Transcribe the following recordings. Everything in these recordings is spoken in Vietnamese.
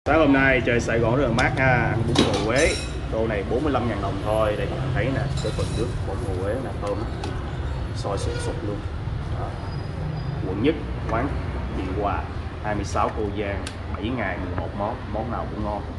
Sáng hôm nay trời Sài Gòn rất là mát ha, ăn bún bò Huế. Tô này 45.000 đồng thôi. Đây các bạn thấy nè, cái phần nước bún bò Huế nè, thơm lắm. Sôi sục sục luôn. Đó. Quận Nhất, quán Chị Hòa, 26 Cô Giang, 7 ngày 11 món, món nào cũng ngon.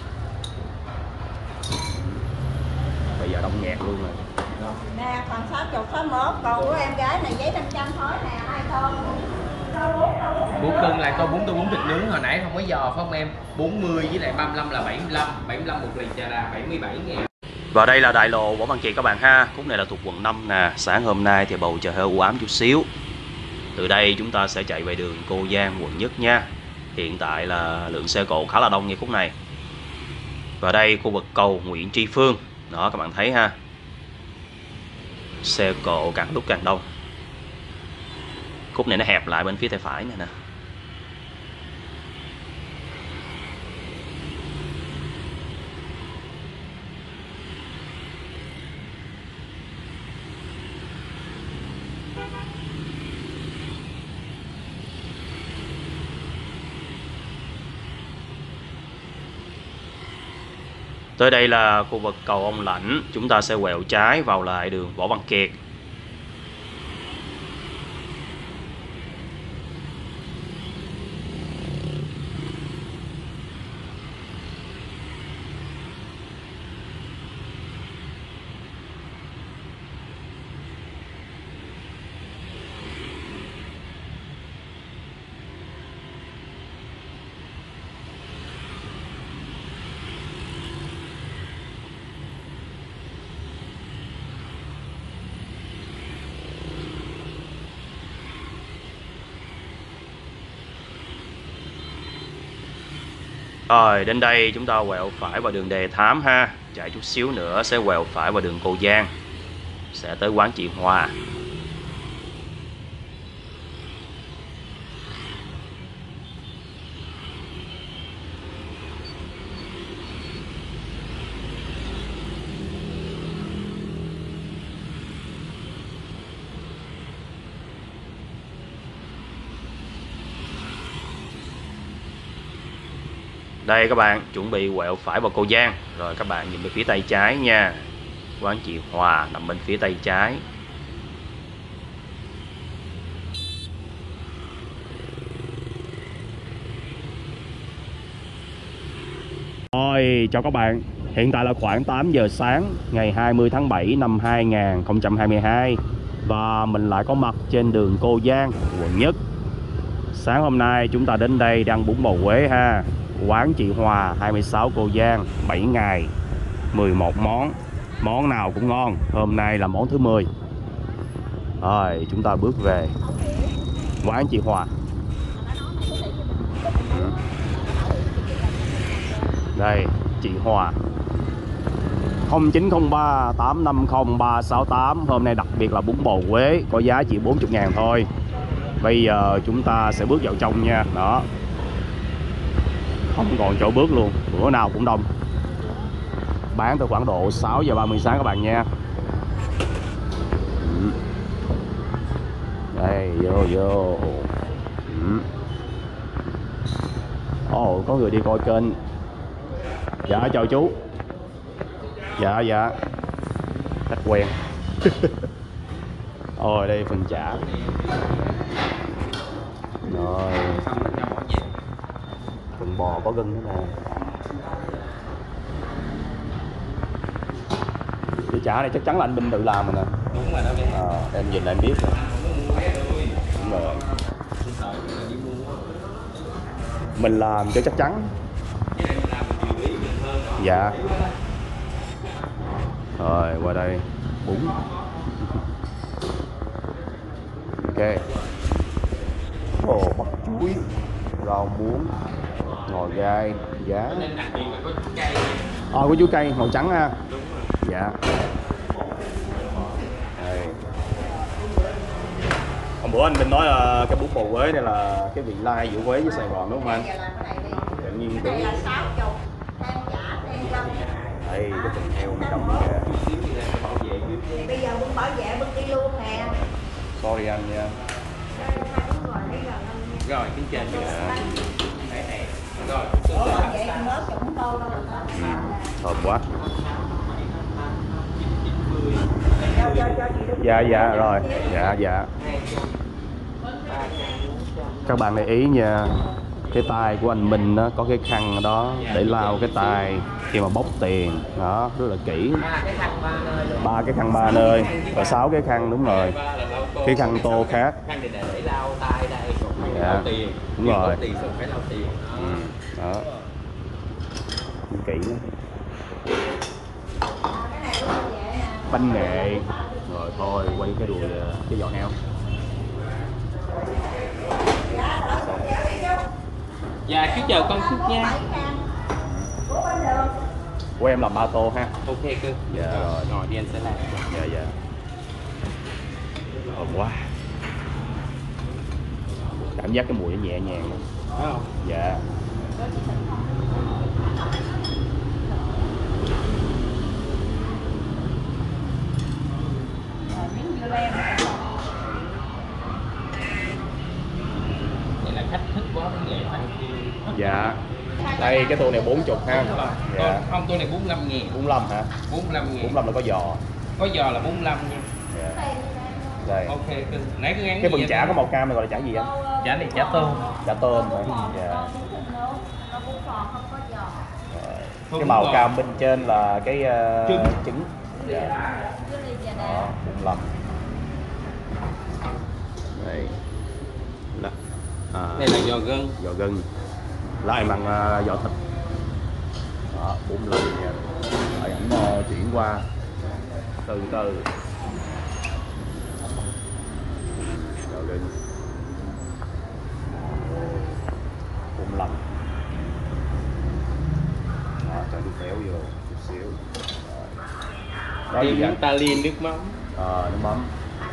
Bây giờ đông nghẹt luôn rồi. Nè, còn 60, 61, còn của em gái này giấy 500 thôi nè, 2 tô. Bún cưng lại tô bún thịt nướng hồi nãy không có giò phải không em? 40 với lại 35 là 75 một ly trà là 77.000. Và đây là đại lộ Võ Văn Kiệt các bạn ha. Khúc này là thuộc quận 5 nè. Sáng hôm nay thì bầu trời hơi u ám chút xíu. Từ đây chúng ta sẽ chạy về đường Cô Giang, quận Nhất nha. Hiện tại là lượng xe cộ khá là đông như khúc này. Và đây khu vực cầu Nguyễn Tri Phương. Đó các bạn thấy ha. Xe cộ càng lúc càng đông. Khúc này nó hẹp lại bên phía tay phải này nè. Tới đây là khu vực cầu Ông Lãnh, chúng ta sẽ quẹo trái vào lại đường Võ Văn Kiệt. Rồi đến đây chúng ta quẹo phải vào đường Đề Thám ha. Chạy chút xíu nữa sẽ quẹo phải vào đường Cô Giang. Sẽ tới quán chị Hòa. Đây các bạn, chuẩn bị quẹo phải vào Cô Giang. Rồi các bạn nhìn về phía tay trái nha. Quán chị Hòa nằm bên phía tay trái. Rồi, chào các bạn. Hiện tại là khoảng 8 giờ sáng ngày 20 tháng 7 năm 2022. Và mình lại có mặt trên đường Cô Giang, quận Nhất. Sáng hôm nay chúng ta đến đây đang bún bò Huế ha. Quán chị Hòa, 26 Cô Giang, 7 ngày 11 món. Món nào cũng ngon. Hôm nay là món thứ 10. Rồi chúng ta bước về quán chị Hòa. Đây chị Hòa, 0903 850 368. Hôm nay đặc biệt là bún bò Huế, có giá chỉ 40.000 thôi. Bây giờ chúng ta sẽ bước vào trong nha. Đó, không còn chỗ bước luôn, bữa nào cũng đông. Bán từ khoảng độ 6 giờ 30 sáng các bạn nha. Đây, vô. Ồ, có người đi coi kênh. Dạ, chào chú. Dạ. Khách quen. Ôi, đây phần chả. Rồi. Phần bò có gân nữa nè. Cái chả này chắc chắn là anh Minh tự làm rồi nè. Đúng rồi đó. Em nhìn là em biết rồi. Đúng rồi. Mình làm cho chắc chắn. Dạ. Rồi qua đây bún. Ok. Ồ, bắp chuối, rau muống, ngò gai, giá. Có chuối cây màu trắng ha. Dạ. Đây. Hôm bữa anh Minh nói là cái bún bò Huế này là cái vị lai giữa Huế với Sài Gòn đúng không anh? Tự nhiên Cái này là 60, thêm chả thêm rau. Đây, cái thịt heo bên trong kìa. Thì bây giờ bún bảo vệ bưng đi luôn nè. Sorry anh nha. Rồi, kính chào. Dạ. Rồi, tô đâu mà Thơm quá. cho chị được. Dạ dạ rồi, dạ dạ. Các bạn để ý nha, cái tay của anh Minh đó, có cái khăn đó để lau cái tay khi mà bốc tiền đó, rất là kỹ. 3 cái khăn 3 nơi và 6 cái khăn, đúng rồi. Cái khăn tô khác. Khăn này để lau tay đây, còn khăn Dạ, lau tiền. đúng rồi. Bốc tiền xong phải lau tiền. Đó. Kỹ lắm. Bánh nghệ. Rồi thôi quay cái đùi cái giò heo. Dạ cứ chờ con chút nha. Của em làm 3 tô ha. Ok cưng. Dạ rồi. Ngồi đi anh sẽ làm. Dạ dạ. Thơm quá. Cảm giác cái mùi nó nhẹ nhàng lắm. Phải không? Dạ. Vậy là khách thích quá mới nghệ phải Dạ. Đây cái tô này 40 ha. Dạ. Không, tô này 45 ngàn. 45 hả? 45 ngàn. 45 là có giò. Có giò là 45 nha. Dạ. Đây. Ok cưng. Nãy cứ ngắn Cái phần chả có màu cam này gọi là chả gì anh? chả này chả tôm. Chả tôm hả? Dạ. Không Cái màu ngọt. cam bên trên là cái Trứng. trứng. Dạ. Đó, 45. Đây. Là, Đây là giò gân. giò gân. Lá em ăn giò thịt. Đó, 45 nha. Rồi ảnh chuyển qua từ từ. Giò gân 45. Đó, cho nước béo vô chút xíu. Đó gì Thêm vậy? nước Talin, nước mắm. Nước mắm.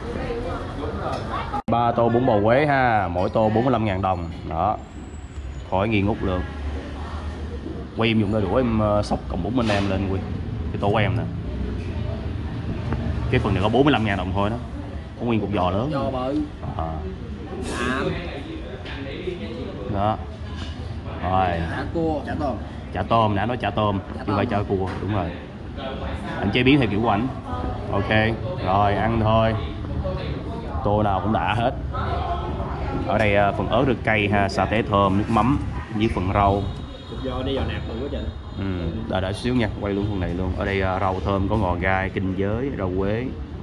3 tô bún bò Huế ha, mỗi tô 45.000 đồng. Đó. Khỏi nghi ngút luôn. Quay em dùng đôi đũa em xóc cọng bún bên em lên Quy. Cái tô của em nè. Cái phần này có 45.000 đồng thôi đó. Có nguyên cục giò lớn. Giò bự. Đó. Rồi. Chả cua, chả tôm. Chả tôm, đã nói chả tôm, chứ không phải chả cua, đúng rồi. Anh chế biến theo kiểu của ảnh. Ok, rồi ăn thôi. Tô nào cũng đã hết. Ở đây phần ớt rượt cay ha, sa tế thơm, nước mắm với phần rau. Giò đây giò nạc bự quá trời. Đợi xíu nha, quay luôn phần này luôn. Ở đây rau thơm có ngò gai, kinh giới, rau quế.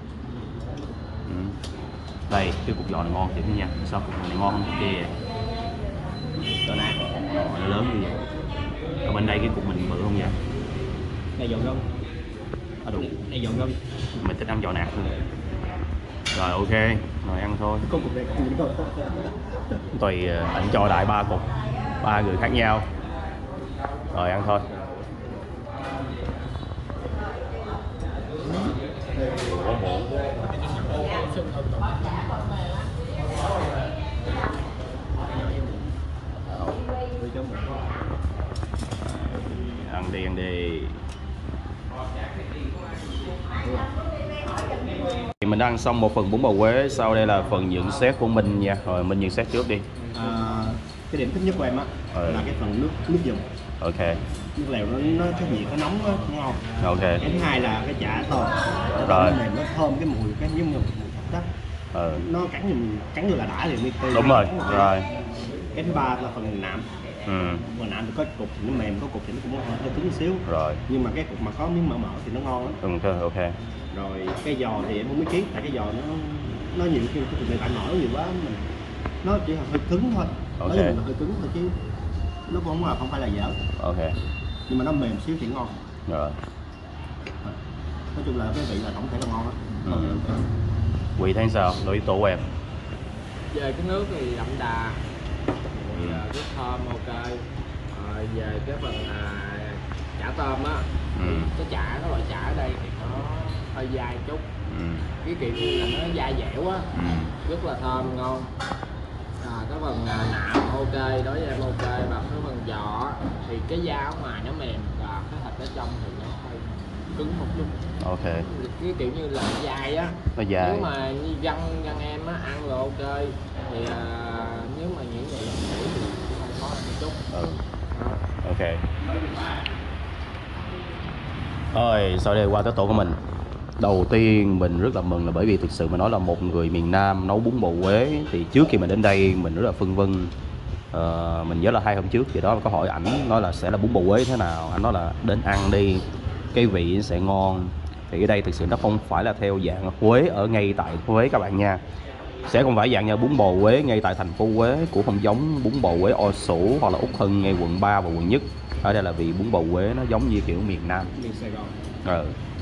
Đây, cái cục giò này ngon thiệt nha. Sao cục này ngon không? Kìa. Giò nạc, nó lớn như vậy. Ở bên đây cái cục mình bự không vậy? Đây giò gân. Đủ. Đây giò gân. Mình thích ăn giò nạc luôn. Rồi ok, rồi ăn thôi. Có cục này cũng Tùy ảnh cho đại 3 cục, 3 người khác nhau. Rồi ăn thôi. Ăn đi, ăn đi. Thì mình đã ăn xong một phần bún bò Huế, sau đây là phần nhận xét của Minh nha. Rồi Minh nhận xét trước đi. Cái điểm thích nhất của em á là cái phần nước dùng. Ok. Nước lèo nó cái gì nó nóng á, nó ngon. Ok. Cái thứ hai là cái chả tôm. Rồi. Nó mềm, nó thơm cái mùi cái giống như đó. Nó cắn như là đã liền đi. Đúng rồi. Rồi. Cái thứ ba là phần nạm. Phần nạm thì có cục thì nó mềm, có cục thì nó cũng hơi cứng xíu. Rồi. Nhưng mà cái cục mà có miếng mỡ thì nó ngon lắm. Ok. Rồi cái giò thì em không biết ký, tại cái giò nó nhiều khi cái cục này tại mỡ nhiều quá mình nó chỉ là hơi cứng thôi. Ok. Nói chung là hơi cứng thôi chứ nó cũng không phải là dở. Ok. Nhưng mà nó mềm xíu thì ngon. Rồi. Nói chung là cái vị là tổng thể là ngon đó. Quỳ thấy sao? Đối với tổ của em. Về cái nước thì đậm đà, rất thơm, ok. Về cái phần chả tôm á, cái chả, cái loại chả ở đây thì nó hơi dai chút. Cái kiểu như là nó dai dẻo á, rất là thơm, ngon. Cái phần nạm ok, đối với em ok. Và cái phần giò thì cái da ở ngoài nó mềm và cái thịt ở trong thì nó hơi cứng một chút. Ok. Cái kiểu như là dai á. Nó dài. Nếu mà như dân em á ăn rồi ok, thì nếu mà những người lớn tuổi thì hơi khó ăn một chút. Ok. Rồi sau đây qua tới tổ của mình. Đầu tiên mình rất là mừng là bởi vì thực sự mà nói là một người miền Nam nấu bún bò Huế thì trước khi mình đến đây mình rất là phân vân. Mình nhớ là 2 hôm trước thì đó có hỏi ảnh nói là sẽ là bún bò Huế thế nào, anh nói là đến ăn đi, cái vị sẽ ngon. Thì ở đây thực sự nó không phải là theo dạng Huế ở ngay tại Huế các bạn nha, sẽ không phải dạng như bún bò Huế ngay tại thành phố Huế, cũng không giống bún bò Huế O Sủ hoặc là Úc Hưng ngay quận 3 và quận Nhất. Ở đây là vì bún bò Huế nó giống như kiểu miền Nam, miền Sài Gòn.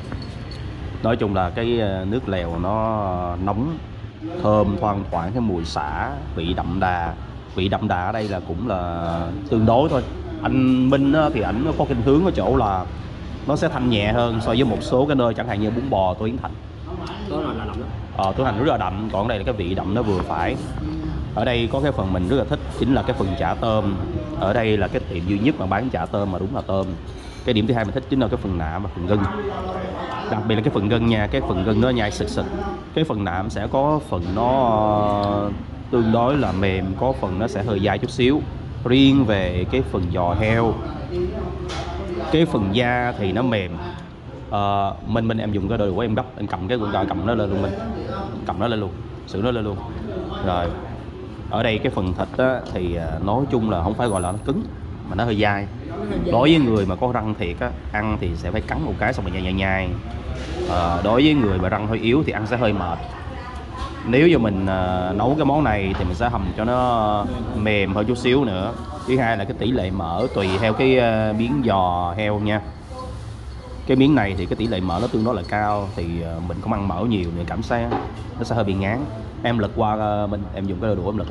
Nói chung là cái nước lèo nó nóng thơm, thoang thoảng cái mùi sả, vị đậm đà. Vị đậm đà ở đây là cũng là tương đối thôi. Anh Minh thì ảnh có khuynh hướng ở chỗ là nó sẽ thanh nhẹ hơn so với một số cái nơi chẳng hạn như bún bò Tô Yến Thành. Đó là đậm đó. Tô Yến Thành rất là đậm, còn ở đây là cái vị đậm nó vừa phải. Ở đây có cái phần mình rất là thích chính là cái phần chả tôm. Ở đây là cái tiệm duy nhất mà bán chả tôm mà đúng là tôm. Cái điểm thứ hai mình thích chính là cái phần nạm và phần gân, đặc biệt là cái phần gân nha. Cái phần gân nó nhai sực sực, cái phần nạm sẽ có phần nó tương đối là mềm, có phần nó sẽ hơi dai chút xíu. Riêng về cái phần giò heo, cái phần da thì nó mềm. Mình em dùng cái đôi của em gấp, em cầm cái con dao cầm nó lên luôn, mình cầm nó lên luôn, xử nó lên luôn. Rồi ở đây cái phần thịt á, thì nói chung là không phải gọi là nó cứng mà nó hơi dai. Đối với người mà có răng thiệt á, ăn thì sẽ phải cắn một cái xong rồi nhai nhai. Đối với người mà răng hơi yếu thì ăn sẽ hơi mệt. Nếu như mình nấu cái món này thì mình sẽ hầm cho nó mềm hơn chút xíu nữa. Thứ hai là cái tỷ lệ mỡ tùy theo cái miếng giò heo nha. Cái miếng này thì cái tỷ lệ mỡ nó tương đối là cao, thì mình không ăn mỡ nhiều thì cảm giác nó sẽ hơi bị ngán. Em lật qua em dùng cái đôi đũa em lật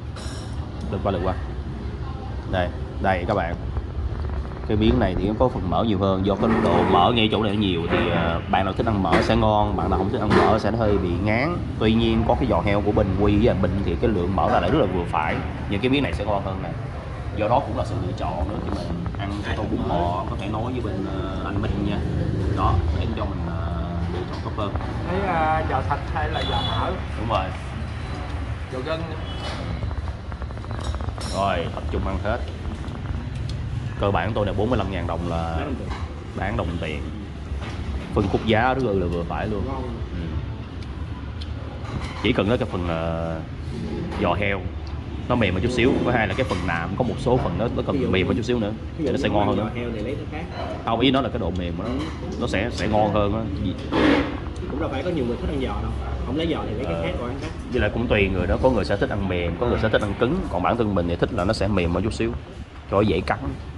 qua. Đây các bạn, cái miếng này thì có phần mỡ nhiều hơn, do cái độ mỡ ngay chỗ này nhiều thì bạn nào thích ăn mỡ sẽ ngon, bạn nào không thích ăn mỡ sẽ hơi bị ngán. Tuy nhiên có cái giò heo của Bình Quy với Bình thì cái lượng mỡ là lại rất là vừa phải, nhưng cái miếng này sẽ ngon hơn này. Do đó cũng là sự lựa chọn nữa, khi mình ăn cái tô bún bò có thể nói với bên anh Minh nha, đó để cho mình lựa chọn tốt hơn. Thấy giò thịt hay là giò mỡ? Đúng rồi, Giò gân. rồi tập trung ăn hết. Cơ bản tôi này 45.000 đồng là bán đồng tiền, phân khúc giá rất là vừa phải luôn. Chỉ cần nói cái phần giò heo nó mềm một chút xíu, thứ hai là cái phần nạm có một số phần nó cần mềm một chút xíu nữa để nó sẽ ngon hơn nữa. Heo thì lấy nó khác. Không, ý nó là cái độ mềm nó sẽ ngon hơn đó. Cũng đâu phải có nhiều người thích ăn giò đâu, không lấy giò thì lấy cái khác rồi ăn khác. Với lại cũng tùy người đó, có người sẽ thích ăn mềm, có người sẽ thích ăn cứng, còn bản thân mình thì thích là nó sẽ mềm một chút xíu cho dễ cắn.